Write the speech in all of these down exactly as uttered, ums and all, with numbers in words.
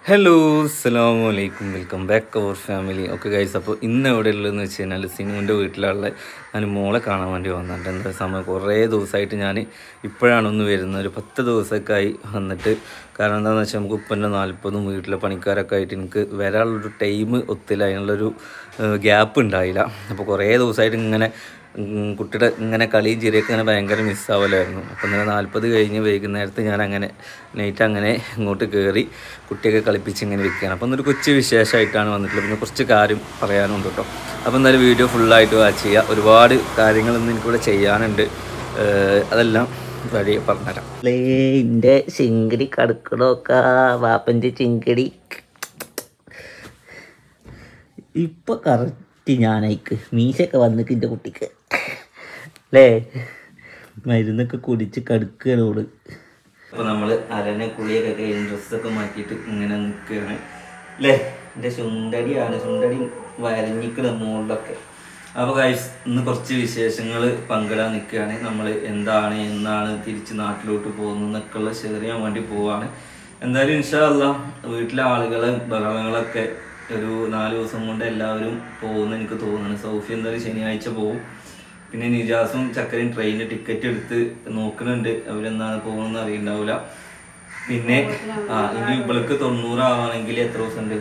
Hello അസ്സലാമു അലൈക്കും welcome back our family. Okay guys, അപ്പോൾ ഇന്ന് എവിടെ ഉള്ളതെന്ന് വെച്ച് കഴിഞ്ഞാൽ സിനുവിൻ്റെ വീട്ടിലുള്ള ഞാൻ മോളെ കാണാൻ വേണ്ടി വന്നിട്ടുണ്ട്. എന്താ സമയം കുറേ ദിവസമായിട്ട് ഞാൻ ഇപ്പോഴാണ് ഒന്ന് വരുന്നത്, ഒരു പത്ത് ദിവസമൊക്കെ ആയി വന്നിട്ട്. കാരണം എന്താണെന്ന് വെച്ചാൽ നമുക്ക് ഉപ്പൻ്റെ നാൽപ്പതും വീട്ടിലെ പണിക്കാരൊക്കെ ആയിട്ട് എനിക്ക് വരാനുള്ളൊരു ടൈം ഒത്തില്ല, അതിനുള്ളൊരു ഗ്യാപ്പ് ഉണ്ടായില്ല. അപ്പോൾ കുറേ ദിവസമായിട്ട് ഇങ്ങനെ കുട്ടിയുടെ ഇങ്ങനെ കളിയും ചിരിയൊക്കെ ഇങ്ങനെ ഭയങ്കര മിസ്സാവലായിരുന്നു. അപ്പം ഇങ്ങനെ നാൽപ്പത് കഴിഞ്ഞ് വൈകുന്നേരത്ത് ഞാൻ അങ്ങനെ നൈറ്റ് അങ്ങനെ ഇങ്ങോട്ട് കയറി കുട്ടിയൊക്കെ കളിപ്പിച്ച് ഇങ്ങനെ ഇരിക്കുകയാണ്. അപ്പം എന്നൊരു കൊച്ചു വിശേഷമായിട്ടാണ് വന്നിട്ടുള്ളത്. പിന്നെ കുറച്ച് കാര്യം പറയാനുണ്ട് കേട്ടോ. അപ്പോൾ എന്തായാലും വീഡിയോ ഫുള്ളായിട്ട് വാച്ച് ചെയ്യുക. ഒരുപാട് കാര്യങ്ങളൊന്നും എനിക്കിവിടെ ചെയ്യാനുണ്ട്, അതെല്ലാം വഴി പറഞ്ഞുതരാം. എൻ്റെ ചിങ്കടി കടുക്കടൊക്കെ വാപ്പൻ്റെ ചിങ്കടി ഇപ്പം കറക്റ്റ് ഞാനയക്ക് മീശയൊക്കെ വന്നിട്ട് എൻ്റെ കുട്ടിക്ക് അല്ലേ മരുന്നൊക്കെ കുടിച്ച് കടുക്കുകയാണ് ഓട്. അപ്പോൾ നമ്മൾ അരനെ കുളിയൊക്കെ കഴിഞ്ഞ് ഡ്രസ്സൊക്കെ മാറ്റിയിട്ട് ഇങ്ങനെ നിൽക്കുകയാണ് അല്ലേ. എൻ്റെ ചുണ്ടടിയാണ്, ചുണ്ടടി വരഞ്ഞിക്കണ മുകളിലൊക്കെ. അപ്പോൾ ഗൈസ്, ഇന്ന് കുറച്ച് വിശേഷങ്ങൾ പങ്കിടാൻ നിൽക്കുകയാണ്. നമ്മൾ എന്താണ് എന്നാണ് തിരിച്ച് നാട്ടിലോട്ട് പോകുന്നതെന്നൊക്കെയുള്ള ഷെയർ ചെയ്യാൻ വേണ്ടി പോവാണ്. എന്തായാലും ഇൻഷാ അല്ലാ വീട്ടിലെ ആളുകളെ ബഹളങ്ങളൊക്കെ ഒരു നാല് ദിവസം കൊണ്ട് എല്ലാവരും പോകുമെന്ന് എനിക്ക് തോന്നുന്നു. സൗഫി എന്തായാലും ശനിയാഴ്ച പോകും. പിന്നെ നിജാസും ചക്കരയും ട്രെയിനിന് ടിക്കറ്റ് എടുത്ത് നോക്കുന്നുണ്ട്, അവരെന്താണ് പോകുന്നതെന്ന് അറിയണ്ടാവില്ല. പിന്നെ ആ ഇനി ഇവൾക്ക് തൊണ്ണൂറാവാണെങ്കിൽ എത്ര ദിവസം ഉണ്ട്?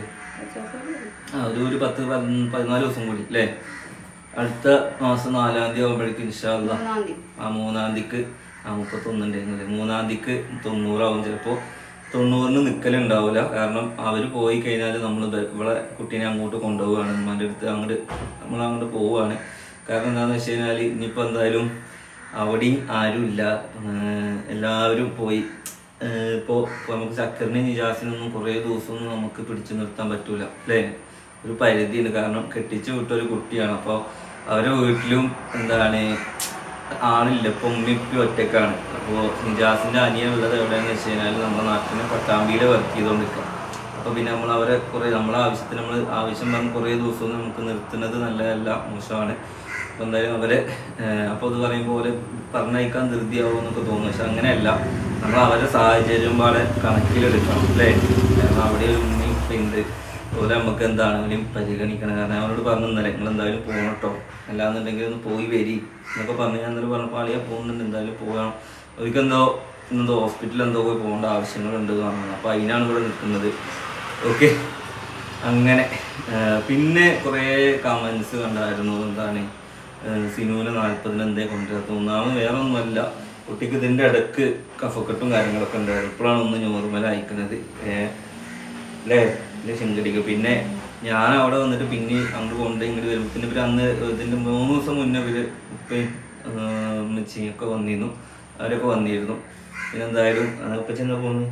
ആ ഒരു ഒരു പത്ത് പതിനാല് ദിവസം കൂടി അല്ലേ. അടുത്ത മാസം നാലാം തീയതി ആകുമ്പോഴേക്കും ഇൻഷാ അല്ലാ ആ മൂന്നാം തീയതിക്ക് ആ മുപ്പത്തൊന്നുണ്ടായിരുന്നില്ലേ മൂന്നാം തീയതിക്ക് തൊണ്ണൂറാവും. ചിലപ്പോൾ തൊണ്ണൂറിന് നിൽക്കലുണ്ടാവില്ല. കാരണം അവർ പോയി കഴിഞ്ഞാൽ നമ്മൾ ഇവിടെ കുട്ടീനെ അങ്ങോട്ട് കൊണ്ടുപോവുകയാണ്, ഉമ്മാൻ്റെ അടുത്ത് അങ്ങോട്ട് നമ്മൾ അങ്ങോട്ട് പോവുകയാണ്. കാരണം എന്താണെന്ന് വെച്ച് കഴിഞ്ഞാൽ ഇനിയിപ്പോൾ എന്തായാലും അവിടെയും ആരുമില്ല, എല്ലാവരും പോയി. ഇപ്പോൾ നമുക്ക് ചക്കറിനെയും നിജാസിനൊന്നും കുറേ ദിവസമൊന്നും നമുക്ക് പിടിച്ചു നിർത്താൻ പറ്റൂല അല്ലേ. ഒരു പരിധിയുണ്ട്, കാരണം കെട്ടിച്ചു വിട്ടൊരു കുട്ടിയാണ്. അപ്പോൾ അവരുടെ വീട്ടിലും എന്താണ് ആളില്ല, ഇപ്പം ഉമ്മിപ്പി ഒറ്റക്കാണ്. അപ്പോൾ നിജാസിൻ്റെ അനിയനുള്ളത് എവിടെയാണെന്ന് വെച്ച് കഴിഞ്ഞാൽ നമ്മുടെ നാട്ടിൽ പട്ടാമ്പിയിൽ വർക്ക് ചെയ്തുകൊണ്ടിരിക്കുക. അപ്പോൾ പിന്നെ നമ്മൾ അവരെ കുറേ നമ്മളെ ആവശ്യത്തിന് നമ്മൾ ആവശ്യം പറഞ്ഞ് കുറേ ദിവസവും നമുക്ക് നിർത്തുന്നത് നല്ലതല്ല, മോശമാണ്. അപ്പോൾ എന്തായാലും അവരെ അപ്പോൾ അത് പറയുമ്പോൾ പോലെ പറഞ്ഞയക്കാൻ ധൃതിയാവും എന്നൊക്കെ തോന്നുന്നു. പക്ഷെ അങ്ങനെയല്ല, നമ്മൾ അവരുടെ സാഹചര്യം പാടെ കണക്കിലെടുക്കണം അല്ലേ. കാരണം അവിടെ ഒരു ഉമ്മി ഉണ്ട്, അതുപോലെ നമുക്ക് എന്താണ് അവരെയും പരിഗണിക്കണം. കാരണം അവരോട് പറഞ്ഞു ഇന്നലെ നിങ്ങൾ എന്തായാലും പോകണം കേട്ടോ, അല്ലാന്നുണ്ടെങ്കിൽ ഒന്ന് പോയി വരി എന്നൊക്കെ പറഞ്ഞു. ഞാൻ എന്തായാലും പറഞ്ഞപ്പോൾ ആളിയാ പോകുന്നുണ്ട്, എന്തായാലും പോകണം. അവർക്കെന്തോ എന്തോ ഹോസ്പിറ്റലിൽ എന്തോ പോയി പോകേണ്ട ആവശ്യങ്ങളുണ്ട് എന്നാണ്. അപ്പോൾ അതിനാണ് ഇവിടെ നിൽക്കുന്നത്. ഓക്കെ, അങ്ങനെ പിന്നെ കുറേ കമൻസ് കണ്ടായിരുന്നു. എന്താണ് സിനുവിന് നാൽപ്പതിന് എന്തേ കൊണ്ടുവരാത്ത ഒന്നാമത് വേറെ ഒന്നുമല്ല, കുട്ടിക്ക് ഇതിൻ്റെ ഇടക്ക് കഫക്കെട്ടും കാര്യങ്ങളൊക്കെ ഉണ്ടായിരുന്നു. ഇപ്പോഴാണ് ഒന്ന് നോർമൽ അയക്കുന്നത് അല്ലേ എൻ്റെ ചിങ്കടിക്ക്. പിന്നെ ഞാൻ അവിടെ വന്നിട്ട് പിന്നെ അങ്ങോട്ട് കൊണ്ട് ഇങ്ങോട്ട് വരും. പിന്നെ ഇവർ അന്ന് ഇതിൻ്റെ മൂന്ന് ദിവസം മുന്നേ ഇവർ ഉപ്പയും ഉമ്മച്ചിയൊക്കെ വന്നിരുന്നു, അവരൊക്കെ വന്നിരുന്നു. പിന്നെ എന്തായാലും ഇപ്പം ചെന്നാ പോകുന്നു,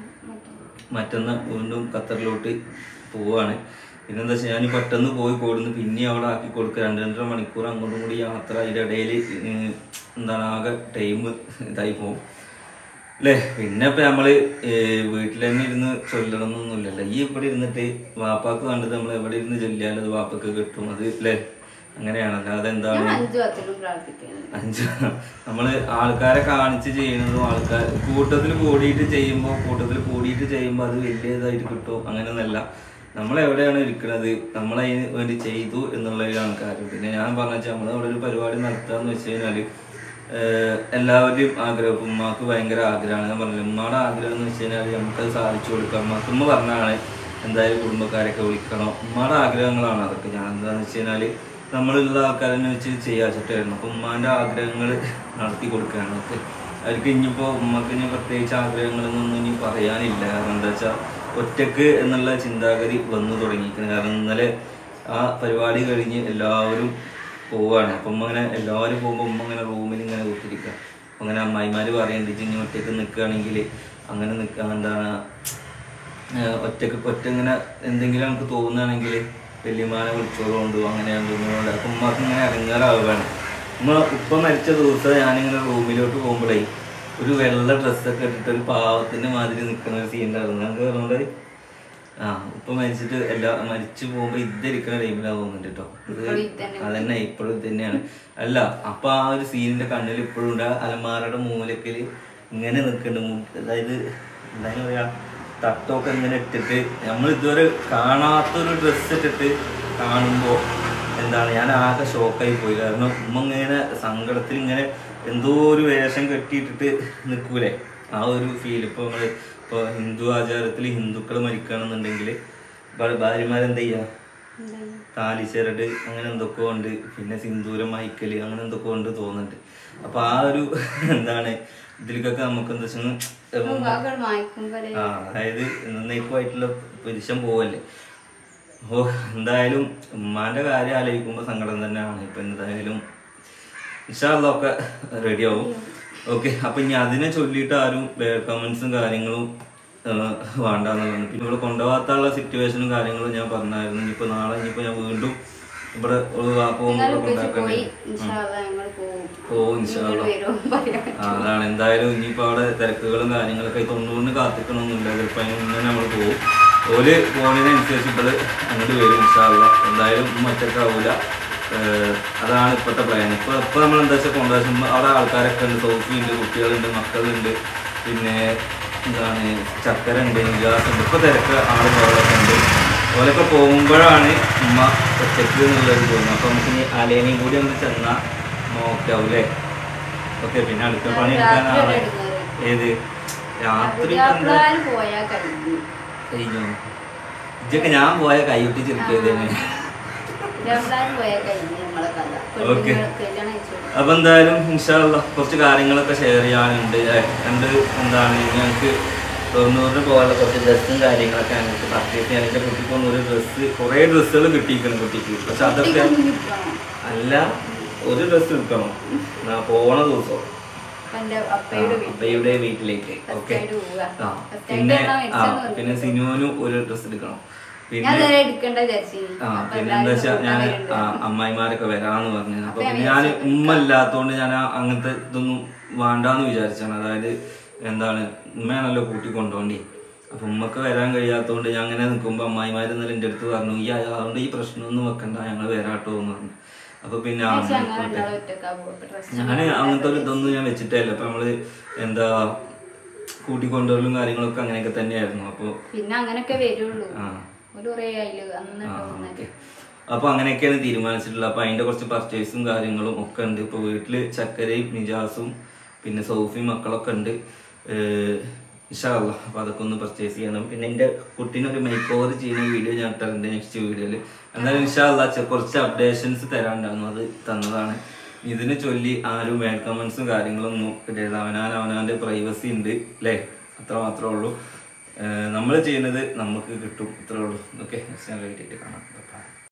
മറ്റന്ന് വീണ്ടും ഖത്തറിലോട്ട് പോവുകയാണ്. പിന്നെന്താ വെച്ചാൽ ഞാൻ പെട്ടെന്ന് പോയി കൊടുന്ന് പിന്നെ അവിടെ ആക്കി കൊടുക്കുക. രണ്ട് രണ്ടര മണിക്കൂർ അങ്ങോട്ടും കൂടി യാത്ര, അതിൻ്റെ ഇടയിൽ എന്താണ് ആകെ ടൈം ഇതായി പോകും അല്ലേ. പിന്നെ ഇപ്പം നമ്മൾ വീട്ടിൽ തന്നെ ഇരുന്ന് ചൊല്ലണമെന്നൊന്നുമില്ലല്ലോ. ഈ ഇവിടെ ഇരുന്നിട്ട് വാപ്പാക്ക് കണ്ടത് നമ്മൾ എവിടെ ഇരുന്ന് ചൊല്ലിയാലും അത് വാപ്പക്ക് കിട്ടും, അത് അല്ലേ. അങ്ങനെയാണല്ലോ. അതെന്താണ് അഞ്ച് നമ്മൾ ആൾക്കാരെ കാണിച്ച് ചെയ്യുന്നതും ആൾക്കാർ കൂട്ടത്തിൽ കൂടിയിട്ട് ചെയ്യുമ്പോൾ കൂട്ടത്തിൽ കൂടിയിട്ട് ചെയ്യുമ്പോൾ അത് വലിയ ഇതായിട്ട് കിട്ടും, അങ്ങനെയൊന്നല്ല. നമ്മളെവിടെയാണ് ഇരിക്കുന്നത്, നമ്മളതിന് വേണ്ടി ചെയ്തു എന്നുള്ളതിലാണ് കാര്യം. പിന്നെ ഞാൻ പറഞ്ഞ വെച്ചാൽ നമ്മളവിടെ ഒരു പരിപാടി നടത്തുകയെന്ന് വെച്ച് കഴിഞ്ഞാൽ എല്ലാവരുടെയും ആഗ്രഹം, ഉമ്മാക്ക് ഭയങ്കര ആഗ്രഹമാണ്. ഞാൻ പറഞ്ഞില്ല, ഉമ്മയുടെ ആഗ്രഹം എന്ന് വെച്ച് കഴിഞ്ഞാൽ നമുക്കത് സാധിച്ചു കൊടുക്കാം. ഉമ്മക്ക് ഉമ്മ പറഞ്ഞാണ് എന്തായാലും കുടുംബക്കാരൊക്കെ വിളിക്കണം, ഉമ്മയുടെ ആഗ്രഹങ്ങളാണ് അതൊക്കെ. ഞാൻ എന്താണെന്ന് വെച്ച് കഴിഞ്ഞാൽ നമ്മളുള്ള ആൾക്കാരെന്നെ വെച്ച് ചെയ്യാച്ചിട്ടായിരുന്നു. അപ്പോൾ ഉമ്മാൻ്റെ ആഗ്രഹങ്ങൾ നടത്തി കൊടുക്കുകയാണ് ഒക്കെ. അവർക്ക് ഇനിയിപ്പോൾ ഉമ്മക്ക് ഇനി പ്രത്യേകിച്ച് ആഗ്രഹങ്ങളൊന്നും ഇനി പറയാനില്ല. കാരണം എന്താ വെച്ചാൽ ഒറ്റക്ക് എന്നുള്ള ചിന്താഗതി വന്നു തുടങ്ങിയിരിക്കുന്നത്. കാരണം ഇന്നലെ ആ പരിപാടി കഴിഞ്ഞ് എല്ലാവരും പോവുകയാണ്. അപ്പം ഉമ്മ അങ്ങനെ എല്ലാവരും പോകുമ്പോൾ ഉമ്മ അങ്ങനെ റൂമിൽ ഇങ്ങനെ കുത്തിരിക്കുക. അങ്ങനെ അമ്മായിമാർ പറയുന്നുണ്ട്, ഇനി ഒറ്റക്ക് നിൽക്കുകയാണെങ്കിൽ അങ്ങനെ നിൽക്കുക, എന്താണ് ഒറ്റക്ക് ഒറ്റ ഇങ്ങനെ എന്തെങ്കിലും നമുക്ക് തോന്നുകയാണെങ്കിൽ വല്യമാനെ വിളിച്ചോളുകൊണ്ട് അങ്ങനെയാണെന്നുകൊണ്ട്. അപ്പം ഉമ്മക്ക് ഇങ്ങനെ ഇറങ്ങാറാവുകയാണ്. ഉമ്മ ഉപ്പ മരിച്ച ദിവസം ഞാനിങ്ങനെ റൂമിലോട്ട് പോകുമ്പോഴേ ഒരു വെള്ള ഡ്രസ്സൊക്കെ ഇട്ടിട്ട് ഒരു പാവത്തിൻ്റെ മാതിരി നിൽക്കുന്ന ഒരു സീൻ ഉണ്ടായിരുന്നു. ഞങ്ങൾക്ക് പറഞ്ഞോണ്ട് ആ ഉപ്പ മരിച്ചിട്ട് എല്ലാ മരിച്ചു പോകുമ്പോൾ ഇരിക്കുന്ന ടൈമിലാണ് തോന്നുന്നുണ്ട് കേട്ടോ. ഇത് അതന്നെ ഇപ്പോഴും ഇത് തന്നെയാണ്. അല്ല അപ്പം ആ ഒരു സീനിൻ്റെ കണ്ണിൽ ഇപ്പോഴും ഉണ്ട്. അലമാരയുടെ മൂലക്കൽ ഇങ്ങനെ നിൽക്കുന്നുണ്ട്. അതായത് എന്തായാലും പറയാ തട്ടമൊക്കെ ഇങ്ങനെ ഇട്ടിട്ട് നമ്മൾ ഇതുവരെ കാണാത്തൊരു ഡ്രസ്സ് ഇട്ടിട്ട് കാണുമ്പോൾ എന്താണ് ഞാൻ ആകെ ഷോക്കായി പോയി. കാരണം ഉമ്മ ഇങ്ങനെ സങ്കടത്തിൽ ഇങ്ങനെ എന്തോ ഒരു വേഷം കെട്ടിയിട്ടിട്ട് നിൽക്കൂലേ, ആ ഒരു ഫീൽ. ഇപ്പോൾ നമ്മൾ ഇപ്പോൾ ഹിന്ദു ആചാരത്തിൽ ഹിന്ദുക്കൾ മരിക്കുകയാണെന്നുണ്ടെങ്കിൽ ഭാര്യമാരെന്താ ചെയ്യുക, താലിച്ചരട് അങ്ങനെ എന്തൊക്കെ ഉണ്ട്, പിന്നെ സിന്ദൂരം മഹിക്കല് അങ്ങനെ എന്തൊക്കെ ഉണ്ട് തോന്നുന്നുണ്ട്. അപ്പൊ ആ ഒരു എന്താണ് ഇതിലേക്കൊക്കെ നമുക്ക് എന്താ വെച്ചാൽ ആ അതായത് എന്നേക്കുമായിട്ടുള്ള പുരുഷൻ പോവല്ലേ. ഓ എന്തായാലും ഉമ്മാന്റെ കാര്യം ആലോചിക്കുമ്പോൾ സങ്കടം തന്നെയാണ്. ഇപ്പൊ എന്തായാലും ഇൻഷാ അല്ലാഹ് ഒക്കെ റെഡി ആവും. ഓക്കെ, അപ്പൊ ഇനി അതിനെ ചൊല്ലിയിട്ട് ആരും ബാഡ് കമന്റ്സും കാര്യങ്ങളും വേണ്ടെന്നുള്ളതാണ്. പിന്നെ ഇവിടെ കൊണ്ടുപോകാത്തുള്ള സിറ്റുവേഷനും കാര്യങ്ങളും ഞാൻ പറഞ്ഞായിരുന്നു. ഇനിയിപ്പോ നാളെ ഇനിയിപ്പോ ഞാൻ വീണ്ടും ഇവിടെ പോകുമ്പോൾ കൊണ്ടാക്കണ്ടേ പോവും ഇൻഷാ അല്ലാഹ്. അതാണ് എന്തായാലും ഇനിയിപ്പോ അവിടെ തിരക്കുകളും കാര്യങ്ങളൊക്കെ തൊണ്ണൂറിന് കാത്തിക്കണമൊന്നുമില്ല, ചിലപ്പോൾ അതിന് മുന്നേ നമ്മൾ പോകും. ഓല് പോകുന്നതിനനുസരിച്ച് ഇവിടെ അങ്ങോട്ട് വരും ഇൻഷാ അല്ലാഹ്. എന്തായാലും ഒറ്റക്കാവൂല, അതാണ് ഇപ്പോഴത്തെ പ്ലാൻ. ഇപ്പോൾ ഇപ്പോൾ നമ്മൾ എന്താ വെച്ചാൽ കൊണ്ടുവരുമ്പോൾ അവിടെ ആൾക്കാരൊക്കെ ഉണ്ട്, സോഫിയുണ്ട്, കുട്ടികളുണ്ട്, മക്കളുണ്ട്, പിന്നെ എന്താണ് ചക്കര ഉണ്ട്, ഗ്യാസ് ഉണ്ട്. ഇപ്പോൾ തിരക്ക് ആളും കുറവൊക്കെ ഉണ്ട്. അതുപോലെയൊക്കെ പോകുമ്പോഴാണ് ഉമ്മ ഒറ്റയ്ക്ക് എന്നുള്ളത് തോന്നുന്നത്. അപ്പോൾ നമുക്ക് ഇനി അലേനെയും കൂടി ഒന്ന് ചെന്നാൽ നോക്കാവും അല്ലേ. ഓക്കെ, പിന്നെ അടുത്ത പണി എടുക്കാനാണ് ഏത് രാത്രി കഴിഞ്ഞു ഇതൊക്കെ ഞാൻ പോയ കൈയൊട്ടി ചെറുക്കിയത് തന്നെ. ഓക്കെ, അപ്പൊ എന്തായാലും ഇൻഷാ അല്ലാഹ് കുറച്ച് കാര്യങ്ങളൊക്കെ ഷെയർ ചെയ്യാനുണ്ട്. രണ്ട് എന്താണ് ഞങ്ങൾക്ക് തൊണ്ണൂറിന് പോകാനുള്ള കുറച്ച് ഡ്രസ്സും കാര്യങ്ങളൊക്കെ ഞങ്ങൾക്ക് പർച്ചേസ് ചെയ്യാൻ. എൻ്റെ കുട്ടിക്കൊന്നും ഒരു ഡ്രസ്സ് കുറേ ഡ്രസ്സുകൾ കിട്ടിയിരിക്കണം കുട്ടിക്ക്. പക്ഷെ അതൊക്കെ അല്ല, ഒരു ഡ്രസ്സ് എടുക്കണം പോണ ദിവസം അപ്പയുടെ വീട്ടിലേക്ക്. ഓക്കെ, ആ പിന്നെ ആ പിന്നെ സിനുവിനും ഒരു ഡ്രസ്സ് എടുക്കണം. പിന്നെ ആ പിന്നെ എന്താ വെച്ചാൽ ഞാൻ അമ്മായിമാരൊക്കെ വരാന്ന് പറഞ്ഞു. അപ്പൊ പിന്നെ ഞാൻ ഉമ്മ ഇല്ലാത്തോണ്ട് ഞാൻ അങ്ങനത്തെ ഇതൊന്നും വേണ്ടാന്ന് വിചാരിച്ചാണ്. അതായത് എന്താണ് ഉമ്മയാണല്ലോ കൂട്ടി കൊണ്ടുപോണ്ടി. അപ്പൊ ഉമ്മക്ക് വരാൻ കഴിയാത്തതുകൊണ്ട് ഞാൻ അങ്ങനെ നിൽക്കുമ്പോൾ അമ്മായിമാർ ഇന്നലെ എൻ്റെ അടുത്ത് പറഞ്ഞു ഈ അതുകൊണ്ട് ഈ പ്രശ്നമൊന്നും വെക്കണ്ട, ഞങ്ങൾ വരാട്ടോ എന്ന് പറഞ്ഞു. അപ്പൊ പിന്നെ ഞാൻ അങ്ങനത്തെ ഒരു ഇതൊന്നും ഞാൻ വെച്ചിട്ടേ ഇല്ല. അപ്പൊ നമ്മള് എന്താ കൂട്ടിക്കൊണ്ടുവരലും കാര്യങ്ങളൊക്കെ അങ്ങനെയൊക്കെ തന്നെയായിരുന്നു. അപ്പൊ പിന്നെ അങ്ങനെയൊക്കെ വരുള്ളൂ. ആ ഓക്കെ, അപ്പൊ അങ്ങനെയൊക്കെയാണ് തീരുമാനിച്ചിട്ടുള്ളത്. അപ്പൊ അതിന്റെ കുറച്ച് പർച്ചേസും കാര്യങ്ങളും ഒക്കെ ഉണ്ട്. ഇപ്പൊ വീട്ടില് ചക്കരയും നിജാസും പിന്നെ സോഫിയും മക്കളൊക്കെ ഉണ്ട് ഇൻഷാ അല്ലാഹ്. അപ്പൊ അതൊക്കെ ഒന്ന് പർച്ചേസ് ചെയ്യണം. പിന്നെ എന്റെ കുട്ടീനൊരു മേക്ക് ഓവർ ചെയ്യുന്ന വീഡിയോ ഞാൻ ഇട്ടിട്ടുണ്ട് നെക്സ്റ്റ് വീഡിയോയില്. എന്തായാലും ഇൻഷാ അല്ലാഹ് കുറച്ച് അപ്ഡേഷൻസ് തരാണ്ടായിരുന്നു, അത് തന്നതാണ്. ഇതിനെ ചൊല്ലി ആരും ബാഡ് കമന്റ്സും കാര്യങ്ങളൊന്നും ഇടരുത്. അവനാൻ അവനാന്റെ പ്രൈവസി ഉണ്ട് അല്ലേ, അത്ര മാത്രമേ ഉള്ളൂ. നമ്മൾ ചെയ്യുന്നത് നമുക്ക് കിട്ടും, ഇത്രേ ഉള്ളൂ. ഓക്കെ, നെക്സ്റ്റ് ഞാൻ റേറ്റ് കാണാം.